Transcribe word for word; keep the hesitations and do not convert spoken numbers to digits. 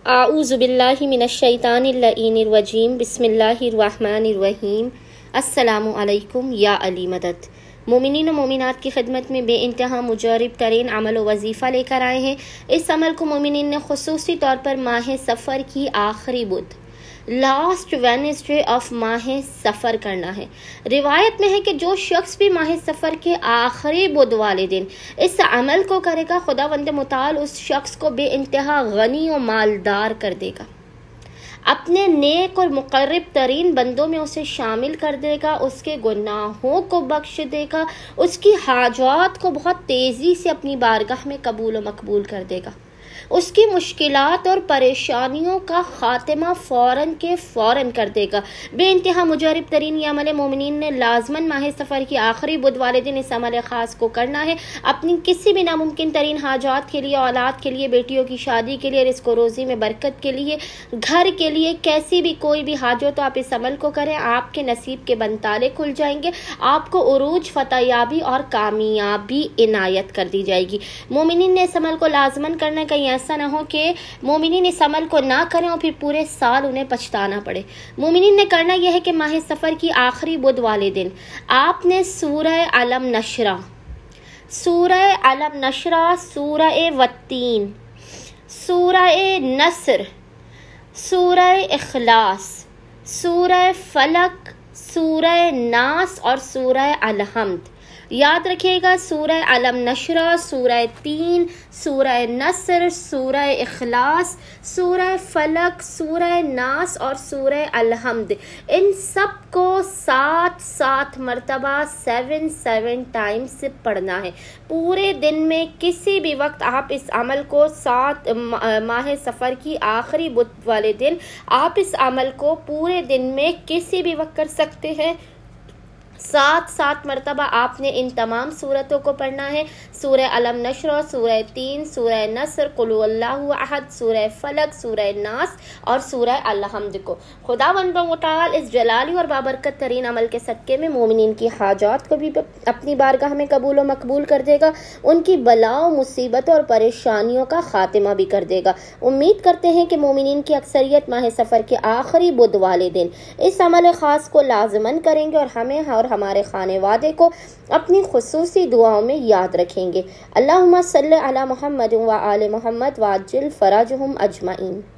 اعوذ باللہ من الشیطان اللعین الرجیم بسم اللہ الرحمن الرحیم۔ السلام علیکم یا علی مدد۔ مومنین و مومنات کی خدمت میں بے انتہا مجرب ترین عمل و وظیفہ لے کر آئے ہیں۔ اس عمل کو مومنین نے خصوصی طور پر ماہ سفر کی آخری بدھ لاسٹ وینسڈے آف ماہ سفر کرنا ہے۔ روایت میں ہے کہ جو شخص بھی ماہ سفر کے آخری بدھ والے دن اس عمل کو کرے گا، خداوند متعال اس شخص کو بے انتہا غنی و مالدار کر دے گا، اپنے نیک اور مقرب ترین بندوں میں اسے شامل کر دے گا، اس کے گناہوں کو بخش دے گا، اس کی حاجات کو بہت تیزی سے اپنی بارگاہ میں قبول و مقبول کر دے گا، اس کی مشکلات اور پریشانیوں کا خاتمہ فوراً کے فوراً کر دے گا۔ بے انتہا مجرب ترین یہ عمل مومنین نے لازماً ماہ سفر کی آخری بدھ والے دن اس عمل خاص کو کرنا ہے۔ اپنی کسی بھی ناممکن ترین حاجات کے لیے، اولاد کے لیے، بیٹیوں کی شادی کے لیے، رزق و روزی میں برکت کے لیے، گھر کے لیے، کیسی بھی کوئی بھی حاجت ہو تو آپ اس عمل کو کریں، آپ کے نصیب کے بنتالے کھل جائیں گے، آپ کو عروج، فتح یابی اور کامیابی عنایت کر دی جائے گی۔ مومنین نے اس عمل کو لازماً کرنا ہے، کہیں ایسا نہ ہو کہ مومنین اس عمل کو نہ کریں اور پھر پورے سال انہیں پچھتانا پڑے۔ مومنین نے کرنا یہ ہے کہ ماہ سفر کی آخری بدھ والے دن آپ نے سورہ علم نشرہ، سورہ علم نشرہ، سورہ والتین، سورہ نصر، سورہ اخلاص، سورہ فلق، سورہ ناس اور سورہ الحمد۔ یاد رکھیے گا، سورہ علم نشرہ، سورہ تین، سورہ نصر، سورہ اخلاص، سورہ فلق، سورہ ناس اور سورہ الحمد، ان سب کو سات سات مرتبہ سیون سیون ٹائمز پڑھنا ہے۔ پورے دن میں کسی بھی وقت آپ اس عمل کو سات ماہ سفر کی آخری بدھ والے دن آپ اس عمل کو پورے دن میں کسی بھی وقت کر سکتے ہیں۔ سات سات مرتبہ آپ نے ان تمام صورتوں کو پڑھنا ہے، سورہ علم نشرہ، سورہ تین، سورہ نصر، قل هو اللہ احد، سورہ فلق، سورہ ناس اور سورہ الحمد کو۔ خداوند متعال اس جلالی اور بابرکت ترین عمل کے صدقے میں مومنین کی حاجات کو بھی اپنی بارگاہ میں قبول و مقبول کر دے گا، ان کی بلاؤں، مصیبتوں اور پریشانیوں کا خاتمہ بھی کر دے گا۔ امید کرتے ہیں کہ مومنین کی اکثریت ماہ سفر کے آخری بدھ والے دن اس عمل خاص کو لازماً کریں گے اور ہمیں اور ہمارے خانے وعدے کو اپنی خصوصی دعاؤں میں یاد رکھیں گے۔ اللہم صلی علی محمد و آل محمد وعجل فرجہم اجمعین۔